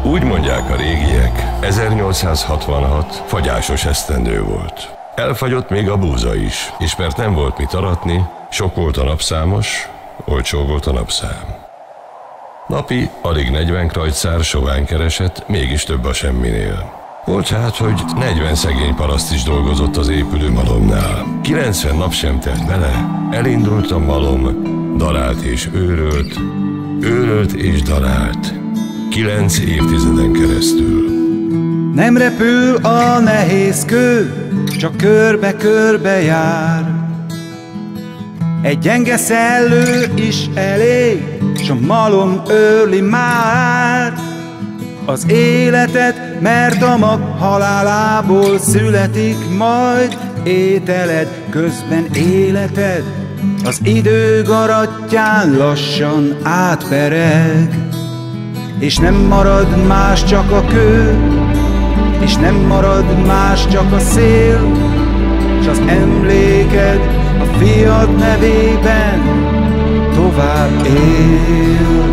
Úgy mondják a régiek, 1866 fagyásos esztendő volt. Elfagyott még a búza is, és mert nem volt mit aratni, sok volt a napszámos, olcsó volt a napszám. Napi alig 40 krajcár sovány keresett, mégis több a semminél. Volt hát, hogy 40 szegény paraszt is dolgozott az épülő malomnál. 90 nap sem telt bele, elindult a malom, darált és őrölt, őrölt és darált. 9 évtizeden keresztül. Nem repül a nehéz kő, csak körbe-körbe jár. Egy gyenge szellő is elég, s a malom őrli már az életet, mert a mag halálából születik majd ételed, közben életed az idő garattyán lassan átpereg. És nem marad más, csak a kő, és nem marad más, csak a szél, s az emléked a fiad nevében tovább él.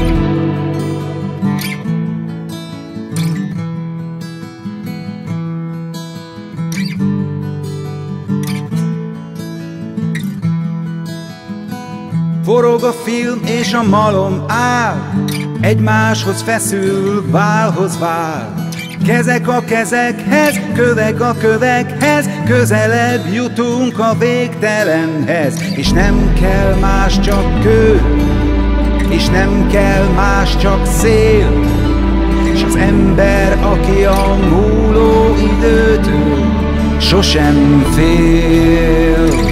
Forog a film és a malom áll, egymáshoz feszül, válhoz vál. Kezek a kezekhez, kövek a kövekhez, közelebb jutunk a végtelenhez. És nem kell más, csak kő, és nem kell más, csak szél, és az ember, aki a múló időtől sosem fél.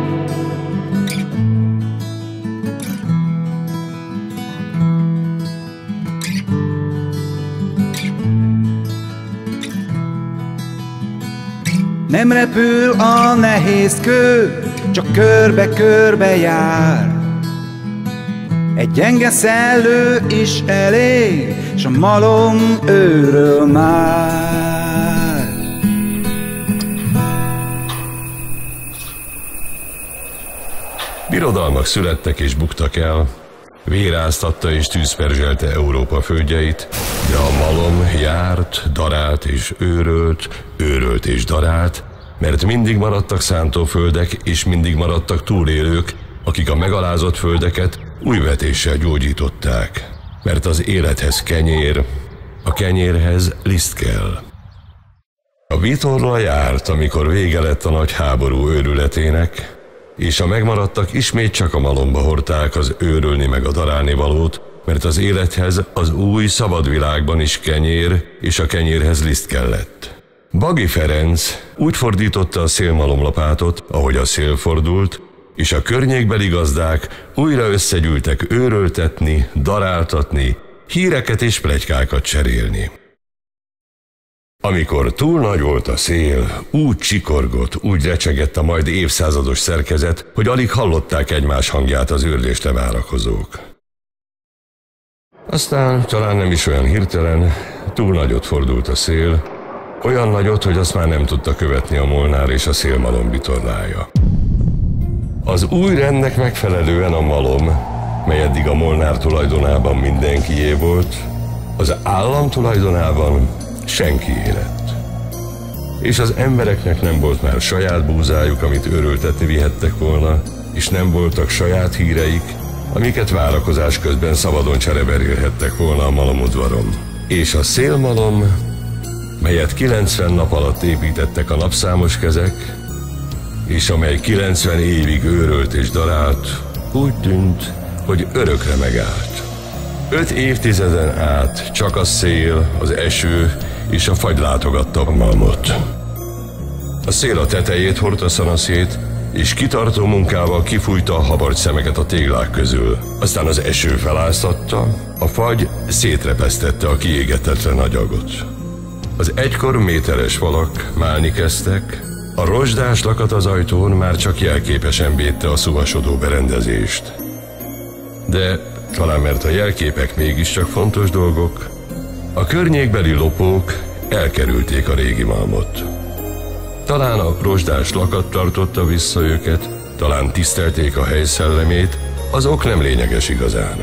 Nem repül a nehéz kő, csak körbe-körbe jár. Egy gyenge szellő is elég, s a malom őröl már. Birodalmak születtek és buktak el, véráztatta és tűzperzselte Európa földjeit, de a malom járt, darált és őrölt, őrölt és darált, mert mindig maradtak szántóföldek, és mindig maradtak túlélők, akik a megalázott földeket új vetéssel gyógyították. Mert az élethez kenyér, a kenyérhez liszt kell. A vitorla járt, amikor vége lett a nagy háború őrületének, és a megmaradtak ismét csak a malomba hordták az őrölni meg a darálni valót, mert az élethez az új szabad világban is kenyér, és a kenyérhez liszt kellett. Bagi Ferenc úgy fordította a szélmalomlapátot, ahogy a szél fordult, és a környékbeli gazdák újra összegyűltek őröltetni, daráltatni, híreket és pletykákat cserélni. Amikor túl nagy volt a szél, úgy csikorgott, úgy recsegett a majd évszázados szerkezet, hogy alig hallották egymás hangját az őrlésre várakozók. Aztán talán nem is olyan hirtelen, túl nagyot fordult a szél, olyan nagyot, hogy azt már nem tudta követni a Molnár és a szélmalom vitorlája. Az új rendnek megfelelően a malom, mely eddig a Molnár tulajdonában mindenkié volt, az állam tulajdonában senkié lett. És az embereknek nem volt már saját búzájuk, amit őröltetni vihettek volna, és nem voltak saját híreik, amiket várakozás közben szabadon csereberélhettek volna a malomudvaron. És a szélmalom, melyet 90 nap alatt építettek a napszámos kezek, és amely 90 évig őrölt és darált, úgy tűnt, hogy örökre megállt. 5 évtizeden át csak a szél, az eső és a fagy látogatta a malmot. A szél a tetejét hordta szanaszét, és kitartó munkával kifújta a habarcs szemeket a téglák közül. Aztán az eső feláztatta, a fagy szétrepesztette a kiégetetlen agyagot. Az egykor méteres falak málni kezdtek, a rozsdás lakat az ajtón már csak jelképesen védte a szuvasodó berendezést. De talán mert a jelképek mégiscsak fontos dolgok, a környékbeli lopók elkerülték a régi malmot. Talán a rozsdás lakat tartotta vissza őket, talán tisztelték a hely szellemét, az ok nem lényeges igazán.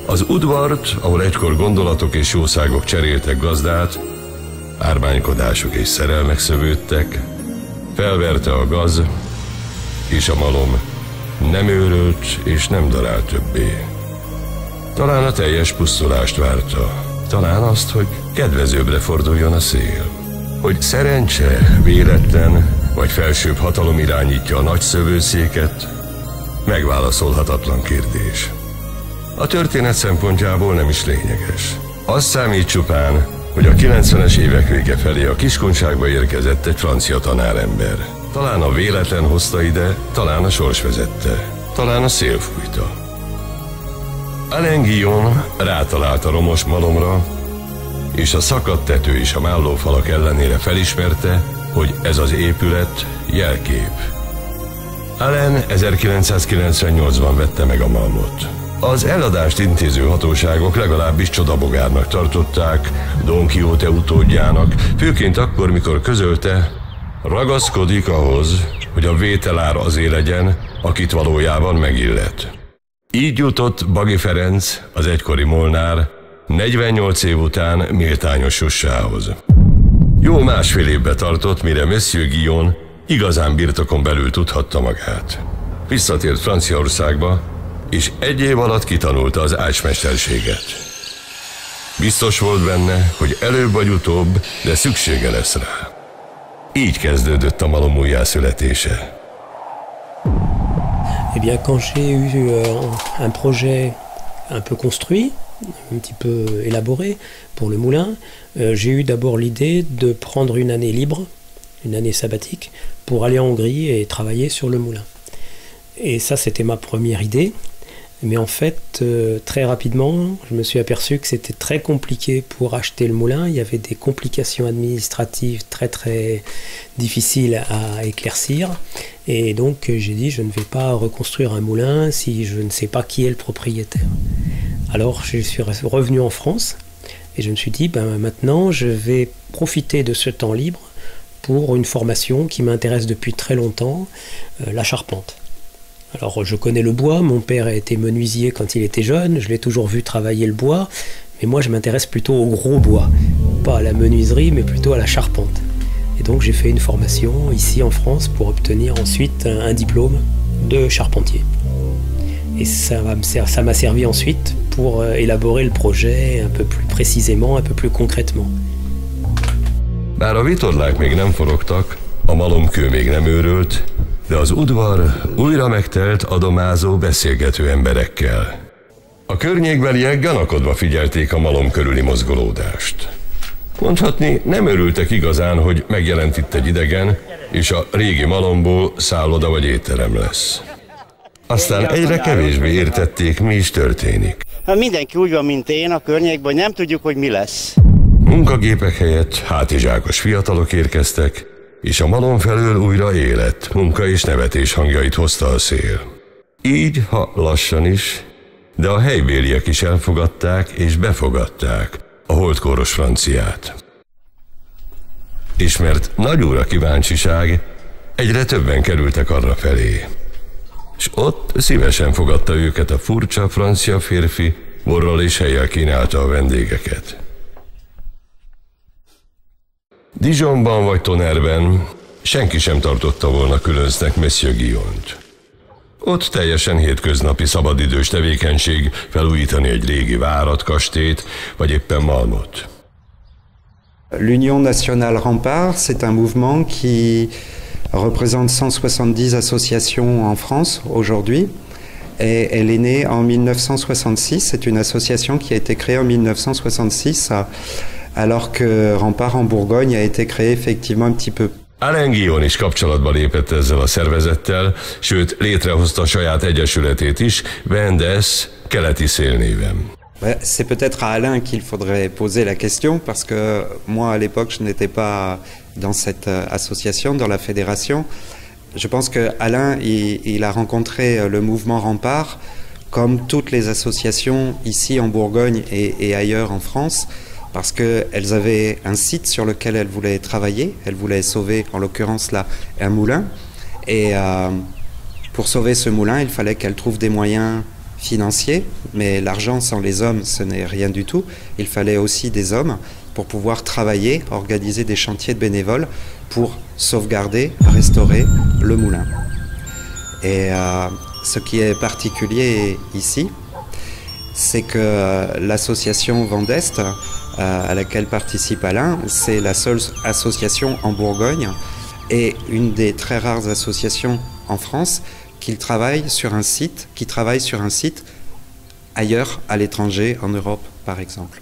Az udvart, ahol egykor gondolatok és jószágok cseréltek gazdát, ármánykodások és szerelmek szövődtek, felverte a gaz, és a malom nem őrölt és nem darált többé. Talán a teljes pusztulást várta, talán azt, hogy kedvezőbbre forduljon a szél. Hogy szerencse, véletlen vagy felsőbb hatalom irányítja a nagy szövőszéket, megválaszolhatatlan kérdés. A történet szempontjából nem is lényeges. Az számít csupán, hogy a 90-es évek vége felé a Kiskunságba érkezett egy francia tanárember. Talán a véletlen hozta ide, talán a sors vezette, talán a szél fújta. Alain Guillon rátalált a romos malomra, és a szakadt tető és a mállófalak ellenére felismerte, hogy ez az épület jelkép. Alain 1998-ban vette meg a malmot. Az eladást intéző hatóságok legalábbis csodabogárnak tartották, Don Quixote utódjának, főként akkor, mikor közölte, ragaszkodik ahhoz, hogy a vételár azé legyen, akit valójában megillet. Így jutott Bagi Ferenc, az egykori molnár, 48 év után méltányos sorsához. Jó másfél évbe tartott, mire Monsieur Guillon igazán birtokon belül tudhatta magát. Visszatért Franciaországba, és egy év alatt kitanulta az ácsmesterséget. Biztos volt benne, hogy előbb vagy utóbb, de szüksége lesz rá. Így kezdődött a malom újjászületése. Eh bien, quand j'ai eu un projet un peu construit, un petit peu élaboré pour le moulin, j'ai eu d'abord l'idée de prendre une année libre, une année sabbatique, pour aller en Hongrie et travailler sur le moulin. Et ça, c'était ma première idée. Mais en fait, très rapidement, je me suis aperçu que c'était très compliqué pour acheter le moulin. Il y avait des complications administratives très difficiles à éclaircir. Et donc, j'ai dit, je ne vais pas reconstruire un moulin si je ne sais pas qui est le propriétaire. Alors, je suis revenu en France et je me suis dit, ben, maintenant, je vais profiter de ce temps libre pour une formation qui m'intéresse depuis très longtemps, la charpente. Alors je connais le bois, mon père a été menuisier quand il était jeune, je l'ai toujours vu travailler le bois, mais moi je m'intéresse plutôt au gros bois, pas à la menuiserie mais plutôt à la charpente. Et donc j'ai fait une formation ici en France pour obtenir ensuite un diplôme de charpentier. Et ça m'a servi ensuite pour élaborer le projet un peu plus précisément, un peu plus concrètement. Bár a vitorlák még nem forogtak, a malomkő még nem őrölt, de az udvar újra megtelt adomázó, beszélgető emberekkel. A környékbeliek ganakodva figyelték a malom körüli mozgolódást. Mondhatni, nem örültek igazán, hogy megjelent itt egy idegen, és a régi malomból szálloda vagy étterem lesz. Aztán egyre kevésbé értették, mi is történik. Mindenki úgy van, mint én a környékben, nem tudjuk, hogy mi lesz. Munkagépek helyett hátizsákos fiatalok érkeztek, és a malom felől újra élet, munka és nevetés hangjait hozta a szél. Így, ha lassan is, de a helybéliek is elfogadták és befogadták a holdkóros franciát. És mert nagyúr a kíváncsiság, egyre többen kerültek arra felé. És ott szívesen fogadta őket a furcsa francia férfi, borral és helyjel kínálta a vendégeket. Dijonban vagy Tonnerreben senki sem tartotta volna különcnek Monsieur Guillont. Ott teljesen hétköznapi szabadidős tevékenység felújítani egy régi várat, kastélyt, vagy éppen malmot. L'Union nationale Rempart, c'est un mouvement qui représente 170 associations en France aujourd'hui. Et elle est née en 1966. C'est une association qui a été créée en 1966, alors que Rempart en Bourgogne a été créé effectivement un petit peu. Alain Guillon is kapcsolatba lépett ezzel a szervezettel, sőt létrehozta saját egyesületét is, Vendes keleti szél néven. C'est peut-être à Alain qu'il faudrait poser la question, parce que moi à l'époque je n'étais pas dans cette association, dans la fédération. Je pense que Alain il a rencontré le mouvement Rempart comme toutes les associations ici en Bourgogne et ailleurs en France, parce qu'elles avaient un site sur lequel elles voulaient travailler, elles voulaient sauver, en l'occurrence là, un moulin. Et pour sauver ce moulin, il fallait qu'elles trouvent des moyens financier, mais l'argent sans les hommes, ce n'est rien du tout. Il fallait aussi des hommes pour pouvoir travailler, organiser des chantiers de bénévoles pour sauvegarder, restaurer le moulin. Et ce qui est particulier ici, c'est que l'association Vent d'Est, à laquelle participe Alain, c'est la seule association en Bourgogne et une des très rares associations en France qui travaille sur un site ailleurs, à l'étranger, en Europe, par exemple.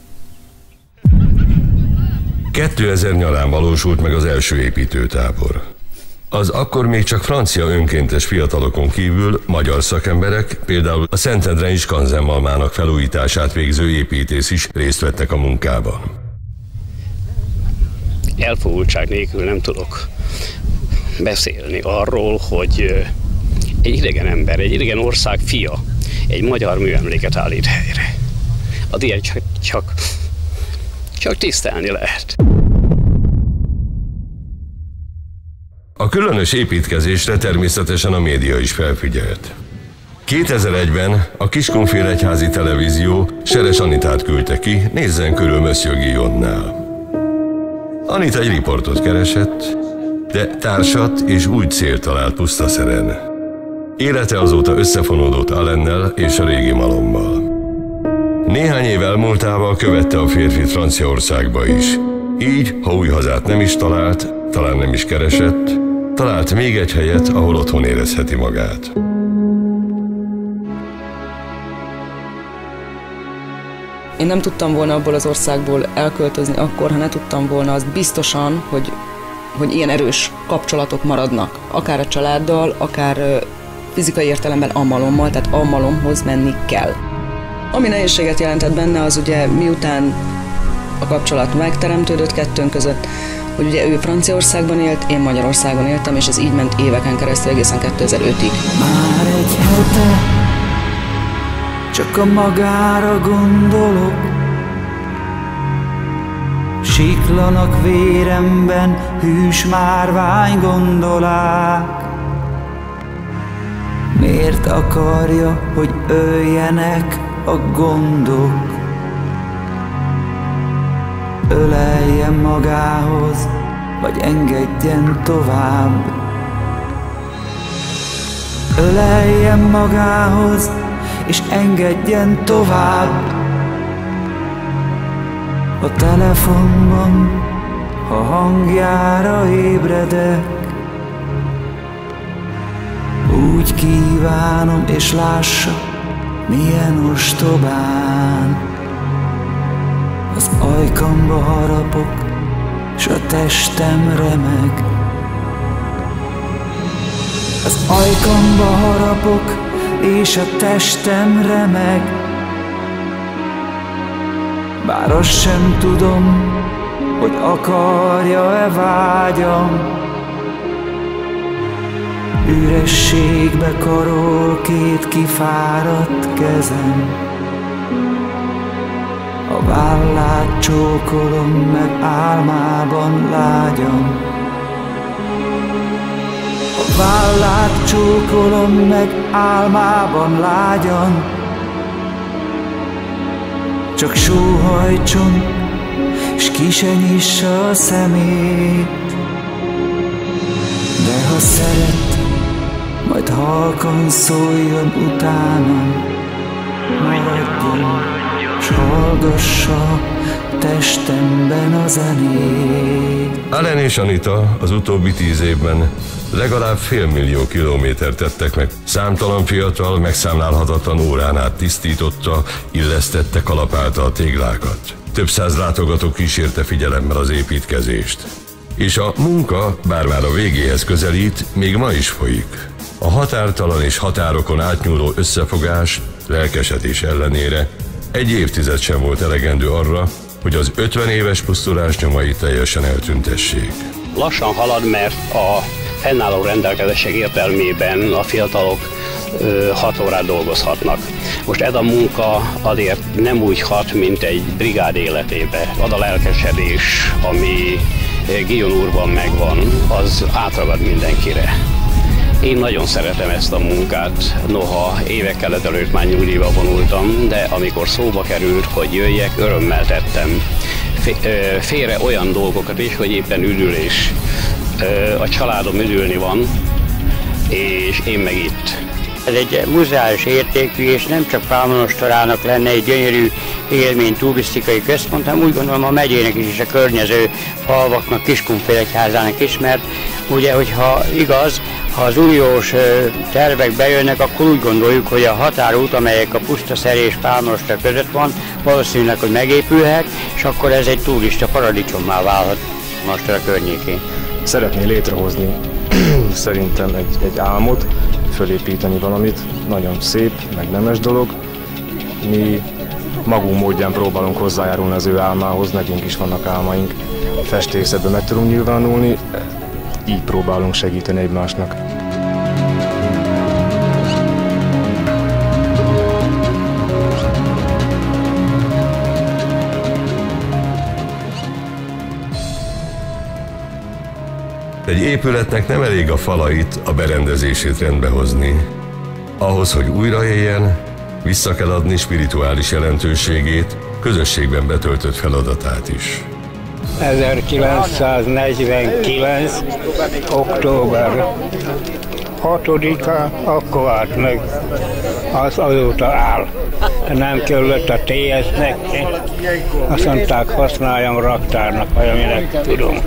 2000 nyarán valósult meg az első építőtábor. Az akkor még csak francia önkéntes fiatalokon kívül magyar szakemberek, például a Szentendrei Skanzenmalmának felújítását végző építész is részt vettek a munkában. Elfogultság nélkül nem tudok beszélni arról, hogy egy idegen ember, egy idegen ország fia egy magyar műemléket állít helyre. Az ilyen csak tisztelni lehet. A különös építkezésre természetesen a média is felfigyelt. 2001-ben a Kiskunfélegyházi Televízió Seres Anitát küldte ki, nézzen körül Monsieur Guillonnál. Anita egy riportot keresett, de társat és új célt talált Pusztaszeren. Élete azóta összefonódott Allennel és a régi malommal. Néhány év elmúltával követte a férfit Franciaországba is. Így, ha új hazát nem is talált, talán nem is keresett, talált még egy helyet, ahol otthon érezheti magát. Én nem tudtam volna abból az országból elköltözni akkor, ha ne tudtam volna azt biztosan, hogy ilyen erős kapcsolatok maradnak. Akár a családdal, akár fizikai értelemben a malommal, tehát a malomhoz menni kell. Ami nehézséget jelentett benne, az ugye miután a kapcsolat megteremtődött kettőnk között, hogy ugye ő Franciaországban élt, én Magyarországon éltem, és ez így ment éveken keresztül egészen 2005-ig. Már egy hete csak a magára gondolok, siklanak véremben hűs márvány gondolák. Miért akarja, hogy öljenek a gondok? Öleljen magához, vagy engedjen tovább. Öleljen magához, és engedjen tovább. A telefonban, ha hangjára ébredek, úgy kívánom, és lássa, milyen ostobán. Az ajkamba harapok, s a testem remeg. Az ajkamba harapok, és a testem remeg. Bár azt sem tudom, hogy akarja-e vágyam. Ürességbe karol két kifáradt kezem. A vállát csókolom meg álmában lágyam. A vállát csókolom meg álmában lágyam. Csak sóhajtson, s ki se nyissa a szemét. De ha szeret, majd halkan szóljon utánam. Maradjon, s hallgassa testemben a zenét. Alain és Anita az utóbbi 10 évben legalább 500 000 kilométert tettek meg. Számtalan fiatal, megszámlálhatatlan órán át tisztította, illesztette, kalapálta a téglákat. Több száz látogató kísérte figyelemmel az építkezést. És a munka, bár már a végéhez közelít, még ma is folyik. A határtalan és határokon átnyúló összefogás, lelkesedés ellenére egy évtized sem volt elegendő arra, hogy az 50 éves pusztulás nyomait teljesen eltüntessék. Lassan halad, mert a fennálló rendelkezések értelmében a fiatalok 6 órát dolgozhatnak. Most ez a munka azért nem úgy hat, mint egy brigád életébe. Az a lelkesedés, ami Guillon úrban megvan, az átragad mindenkire. Én nagyon szeretem ezt a munkát, noha évekkel ezelőtt már nyugdíjba vonultam, de amikor szóba került, hogy jöjjek, örömmel tettem. Félre olyan dolgokat is, hogy éppen üdülés. A családom üdülni van, és én meg itt. Ez egy muzeális értékű, és nem csak Pálmonostorának lenne egy gyönyörű élmény turisztikai központ, hanem úgy gondolom a megyének is, és a környező falvaknak, Kiskunfélegyházának is, mert ugye, hogyha igaz, ha az uniós tervek bejönnek, akkor úgy gondoljuk, hogy a határút, amelyek a Pusztaszer és Pálmonostor között van, valószínűleg, hogy megépülhet, és akkor ez egy turista paradicsommá válhat Monostor környékén. Szeretné létrehozni szerintem egy álmot, fölépíteni valamit, nagyon szép, meg nemes dolog. Mi magunk módján próbálunk hozzájárulni az ő álmához, nekünk is vannak álmaink. Festészetben meg tudunk nyilvánulni, így próbálunk segíteni egymásnak. Egy épületnek nem elég a falait, a berendezését rendbehozni. Ahhoz, hogy újraéljen, vissza kell adni spirituális jelentőségét, közösségben betöltött feladatát is. 1949. október 6-a, akkor állt meg, az azóta áll. Nem kellett a TS-nek, azt mondták, használjam raktárnak, vagy aminek tudom.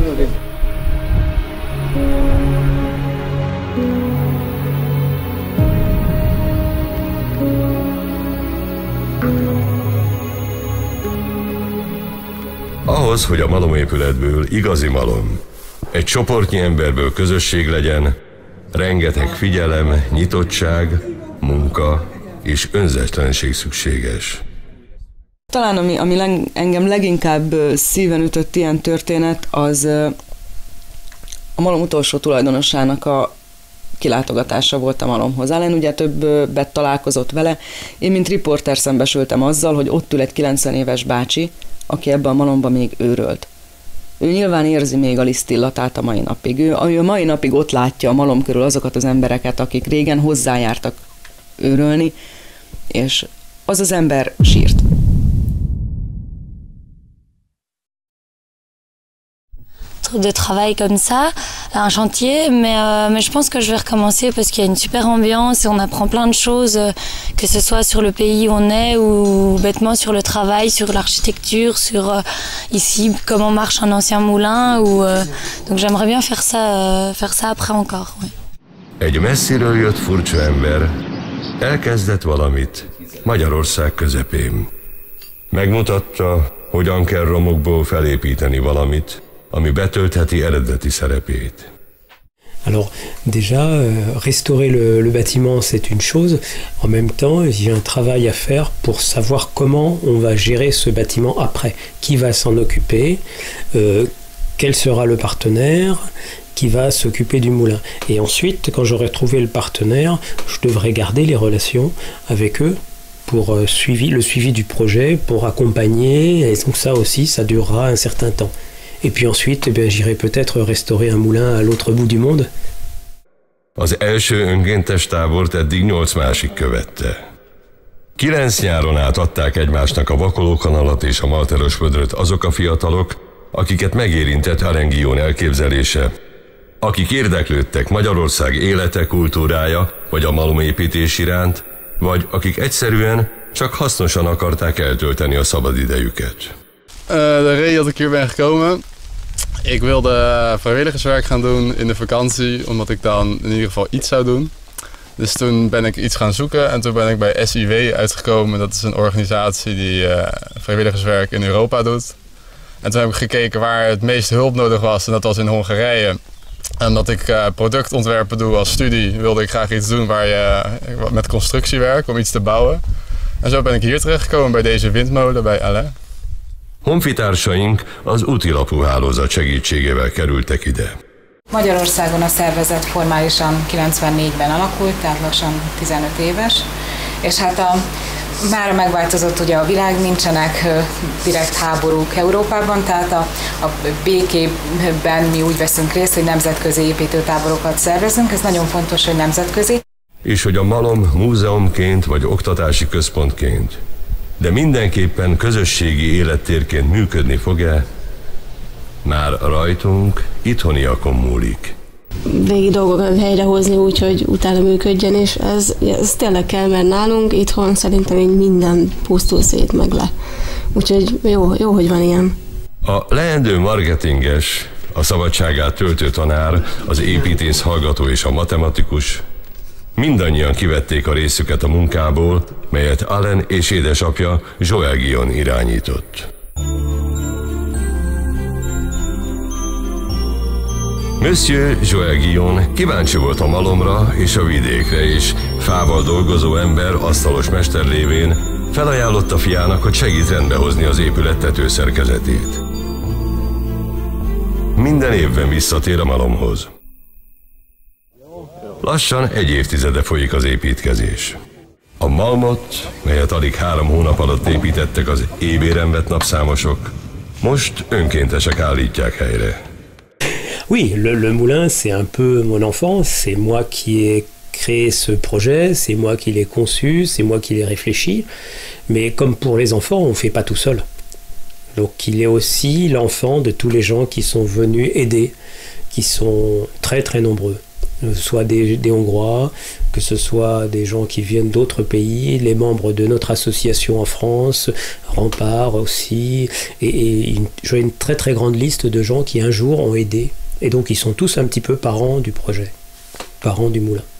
Ahhoz, hogy a malomépületből igazi malom, egy csoportnyi emberből közösség legyen, rengeteg figyelem, nyitottság, munka és önzetlenség szükséges. Talán ami engem leginkább szíven ütött ilyen történet, az a malom utolsó tulajdonosának a kilátogatása volt a malomhoz. Ellen ugye többet találkozott vele. Én, mint riporter szembesültem azzal, hogy ott ül egy 90 éves bácsi, aki ebben a malomban még őrölt. Ő nyilván érzi még a lisztillatát a mai napig. Ő a mai napig ott látja a malom körül azokat az embereket, akik régen hozzájártak őrölni, és az az ember sírt. De travail comme ça, un chantier, mais je pense que je vais recommencer parce qu'il y a une super ambiance et on apprend plein de choses, que ce soit sur le pays où on est ou bêtement sur le travail, sur l'architecture, sur ici comment marche un ancien moulin. Donc j'aimerais bien faire ça après encore. Oui. Egy messziről jött furcsa ember elkezdett valamit Magyarország közepén. Megmutatta, hogyan kell romokból felépíteni valamit, ami betöltheti eredeti szerepét. Alors déjà, restaurer le bâtiment, c'est une chose. En même temps, il y a un travail à faire pour savoir comment on va gérer ce bâtiment après. Qui va s'en occuper, quel sera le partenaire, qui va s'occuper du moulin. Et ensuite, quand j'aurai trouvé le partenaire, je devrais garder les relations avec eux pour le suivi du projet, pour accompagner. Et donc ça aussi, ça durera un certain temps. Et puis ensuite, j'irai peut-être restaurer un moulin à l'autre bout du monde. Az első önkéntes tábort eddig 8 másik követte. 9 nyáron át adták egymásnak a vakolókanalat és a malteros vödröt azok a fiatalok, akiket megérintett a Arenguillón elképzelése, akik érdeklődtek Magyarország élete, kultúrája vagy a malomépítés iránt, vagy akik egyszerűen csak hasznosan akarták eltölteni a szabadidejüket. De reden dat ik hier ben gekomen, ik wilde vrijwilligerswerk gaan doen in de vakantie, omdat ik dan in ieder geval iets zou doen. Dus toen ben ik iets gaan zoeken en toen ben ik bij SIW uitgekomen. Dat is een organisatie die vrijwilligerswerk in Europa doet. En toen heb ik gekeken waar het meest hulp nodig was en dat was in Hongarije. En omdat ik productontwerpen doe als studie, wilde ik graag iets doen met constructiewerk, om iets te bouwen. En zo ben ik hier terechtgekomen bij deze windmolen bij Alain. Honfitársaink az útilapú hálózat segítségével kerültek ide. Magyarországon a szervezet formálisan 94-ben alakult, tehát lassan 15 éves, és hát a Mára megváltozott ugye a világ, nincsenek direkt háborúk Európában, tehát a békében mi úgy veszünk részt, hogy nemzetközi építőtáborokat szervezünk, ez nagyon fontos, hogy nemzetközi. És hogy a malom múzeumként vagy oktatási központként, de mindenképpen közösségi élettérként működni fog-e, már rajtunk, itthoniakon múlik. Régi dolgokat helyrehozni úgy, hogy utána működjön, és ez tényleg kell, mert nálunk itthon szerintem így minden pusztul szét meg le. Úgyhogy jó, hogy van ilyen. A leendő marketinges, a szabadságát töltő tanár, az építész hallgató és a matematikus mindannyian kivették a részüket a munkából, melyet Alain és édesapja Joël Guillon irányított. Monsieur Joël Guillon kíváncsi volt a malomra és a vidékre, és fával dolgozó ember, asztalos mester lévén felajánlotta fiának, hogy segít rendbehozni az épület tetőszerkezetét. Minden évben visszatér a malomhoz. Lassan egy évtizede folyik az építkezés. A malmot, melyet alig 3 hónap alatt építettek az ébéren vett napszámosok, most önkéntesek állítják helyre. Oui, le moulin, c'est un peu mon enfance. C'est moi qui ai créé ce projet, c'est moi qui l'ai conçu, c'est moi qui l'ai réfléchi. Mais comme pour les enfants, on ne fait pas tout seul. Donc il est aussi l'enfant de tous les gens qui sont venus aider, qui sont très très nombreux. Que ce soit des Hongrois, que ce soit des gens qui viennent d'autres pays, les membres de notre association en France, Rempart aussi, et j'ai une très très grande liste de gens qui un jour ont aidé. Et donc ils sont tous un petit peu parents du projet, parents du moulin.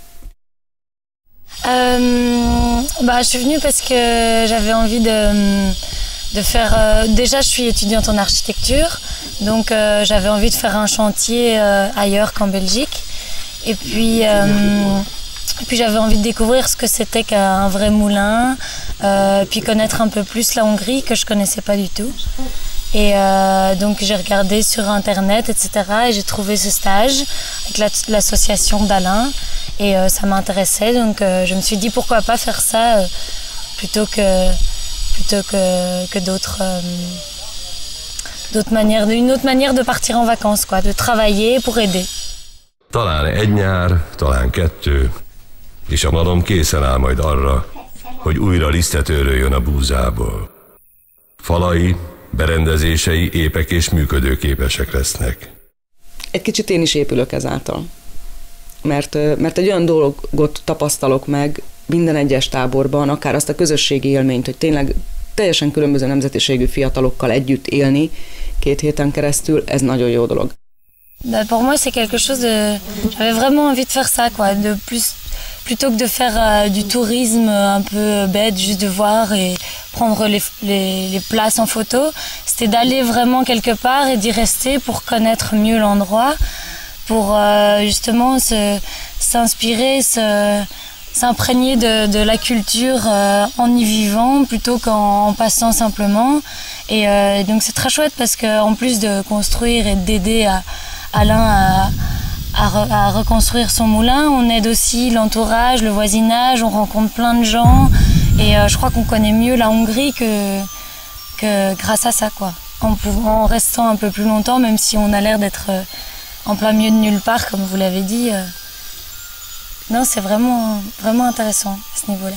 Je suis venue parce que j'avais envie de faire... déjà, je suis étudiante en architecture, donc j'avais envie de faire un chantier ailleurs qu'en Belgique. Et puis j'avais envie de découvrir ce que c'était qu'un vrai moulin, puis connaître un peu plus la Hongrie que je connaissais pas du tout. Et donc j'ai regardé sur internet, etc. et j'ai trouvé ce stage avec l'association d'Alain et ça m'intéressait, donc je me suis dit pourquoi pas faire ça plutôt que d'autres manières, une autre manière de partir en vacances, quoi, de travailler pour aider. Talán egy nyár, talán 2, és a malom készen áll majd arra, hogy újra lisztet őröljön a búzából. Falai, berendezései épek és működőképesek lesznek. Egy kicsit én is épülök ezáltal. Mert egy olyan dolgot tapasztalok meg minden egyes táborban, akár azt a közösségi élményt, hogy tényleg teljesen különböző nemzetiségű fiatalokkal együtt élni 2 héten keresztül, ez nagyon jó dolog. Pour moi, c'est quelque chose de... J'avais vraiment envie de faire ça, quoi. Plutôt que de faire du tourisme un peu bête, juste de voir et prendre les places en photo, c'était d'aller vraiment quelque part et d'y rester pour connaître mieux l'endroit, pour justement s'inspirer, s'imprégner de la culture en y vivant plutôt qu'en passant simplement. Et donc c'est très chouette parce qu'en plus de construire et d'aider Alain à reconstruire son moulin, on aide aussi l'entourage, le voisinage, on rencontre plein de gens et je crois qu'on connaît mieux la Hongrie que grâce à ça, quoi. En restant un peu plus longtemps, même si on a l'air d'être en plein milieu de nulle part, comme vous l'avez dit. Non, c'est vraiment, vraiment intéressant à ce niveau-là.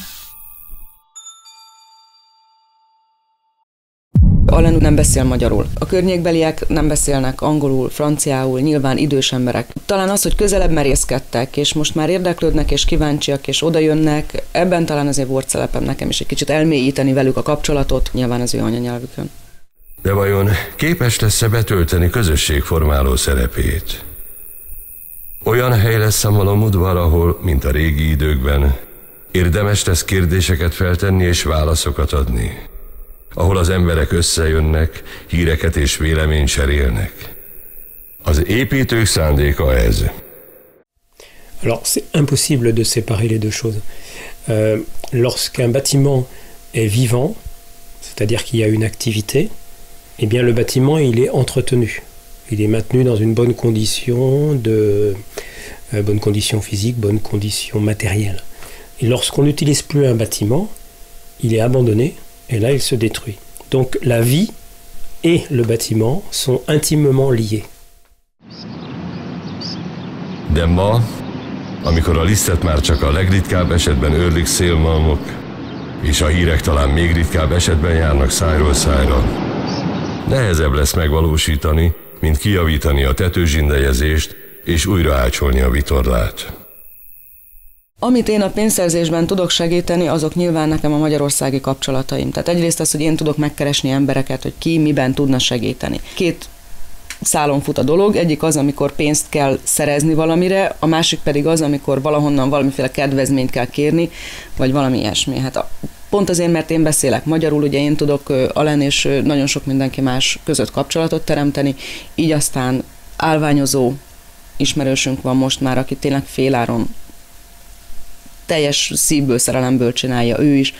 Alain nem beszél magyarul. A környékbeliek nem beszélnek angolul, franciául, nyilván idős emberek. Talán az, hogy közelebb merészkedtek, és most már érdeklődnek, és kíváncsiak, és odajönnek, ebben talán azért volt szerepem nekem is egy kicsit elmélyíteni velük a kapcsolatot, nyilván az ő anyanyelvükön. De vajon képes lesz-e betölteni közösségformáló szerepét? Olyan hely lesz a malom udvar, ahol, mint a régi időkben, érdemes lesz kérdéseket feltenni és válaszokat adni. Ahol az emberek összejönnek, híreket és véleményt cserélnek. Az építők szándéka ez. Alors, c'est impossible de séparer les deux choses. Lorsqu'un bâtiment est vivant, c'est-à-dire qu'il y a une activité, eh bien le bâtiment, il est entretenu. Il est maintenu dans une bonne condition bonne condition physique, bonne condition matérielle. Et lorsqu'on n'utilise plus un bâtiment, il est abandonné et là il se détruit. Donc la vie et le bâtiment sont intimement liés. De ma, amikor a lisztet már csak a legritkább esetben őrlik szélmalmok, és a hírek talán még ritkább esetben járnak szájról szájra, nehezebb lesz megvalósítani, mint kijavítani a tetőzsindelyezést és újra ácsolni a vitorlát. Amit én a pénzszerzésben tudok segíteni, azok nyilván nekem a magyarországi kapcsolataim. Tehát egyrészt az, hogy én tudok megkeresni embereket, hogy ki miben tudna segíteni. Két szálon fut a dolog, egyik az, amikor pénzt kell szerezni valamire, a másik pedig az, amikor valahonnan valamiféle kedvezményt kell kérni, vagy valami ilyesmi. Hát pont azért, mert én beszélek magyarul, ugye én tudok Alain és nagyon sok mindenki más között kapcsolatot teremteni, így aztán állványozó ismerősünk van most már, aki tényleg féláron teljes szívből, szerelemből csinálja ő is.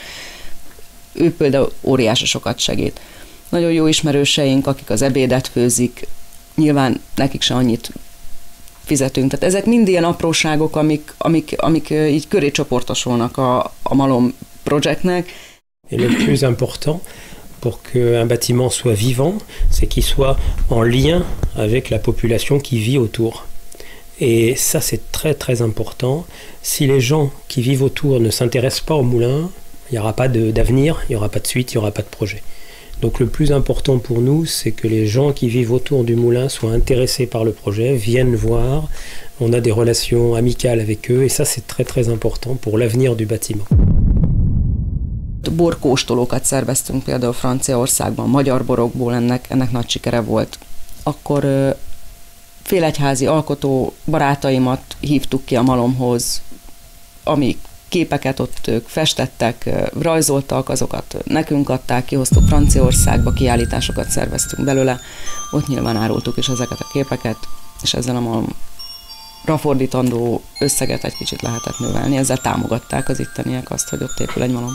Ő például óriási sokat segít. Nagyon jó ismerőseink, akik az ebédet főzik, nyilván nekik se annyit fizetünk. Tehát ezek mind ilyen apróságok, amik így köré csoportosulnak a Malom projektnek. Et le plus important pour qu'un bâtiment soit vivant, c'est qu'il soit en lien avec la population qui vit autour. Et ça, c'est très très important. Si les gens qui vivent autour ne s'intéressent pas au moulin, il n'y aura pas d'avenir, il n'y aura pas de suite, il n'y aura pas de projet. Donc le plus important pour nous, c'est que les gens qui vivent autour du moulin soient intéressés par le projet, viennent voir, on a des relations amicales avec eux, et ça c'est très très important pour l'avenir du bâtiment. Borkóstolókat szerveztünk például Franciaországban, magyar borokból, ennek nagy sikere volt. Akkor félegyházi alkotó barátaimat hívtuk ki a Malomhoz, amik képeket ott ők festettek, rajzoltak, azokat nekünk adták, kihoztuk Franciaországba, kiállításokat szerveztünk belőle, ott nyilván árultuk is ezeket a képeket, és ezzel a Malomra fordítandó összeget egy kicsit lehetett növelni, ezzel támogatták az itteniek azt, hogy ott épül egy malom.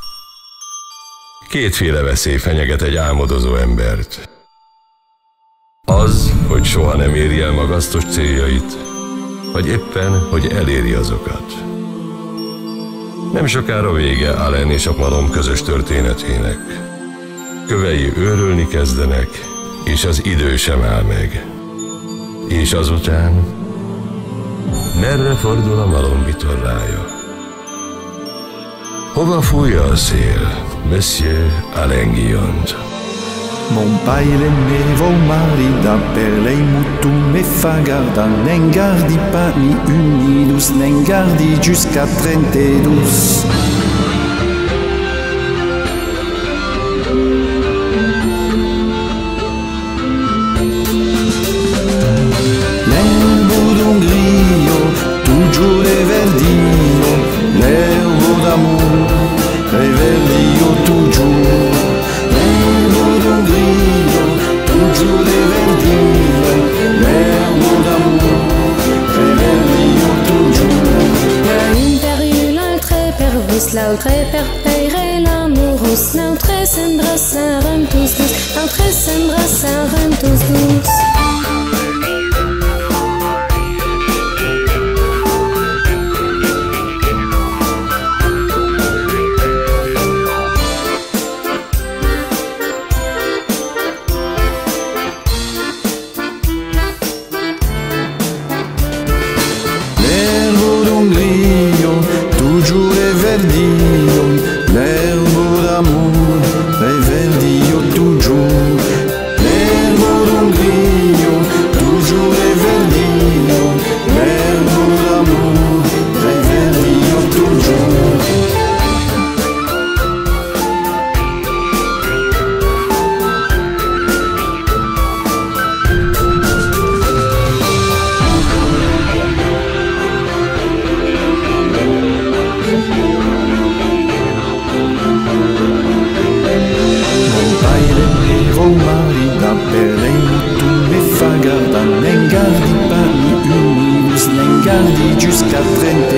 Kétféle veszély fenyeget egy álmodozó embert. Az, hogy soha nem éri el magasztos céljait, vagy éppen, hogy eléri azokat. Nem sokára vége Alain és a Malom közös történetének. Kövei őrölni kezdenek, és az idő sem áll meg. És azután merre fordul a Malom vitorlája? Hova fújja a szél, Monsieur Alain Guillaume? Mon paile me vou marida per lei mutu me fa garda, nen gardi pas ni unidos, nen gardi jusqu'à 32. L'erbo d'un grillo, toujours è verdino, l'erbo d'amour, è verdino toujours. L'erbo d'un grillo, toujours è verdino, l'erbo d'amour, è verdino toujours. L'un per l'altre per vos, l'altre per peire l'amouros, l'altre s'embrassaren tous tous, l'altre s'embrassaren tous tous. Jusqu'à 30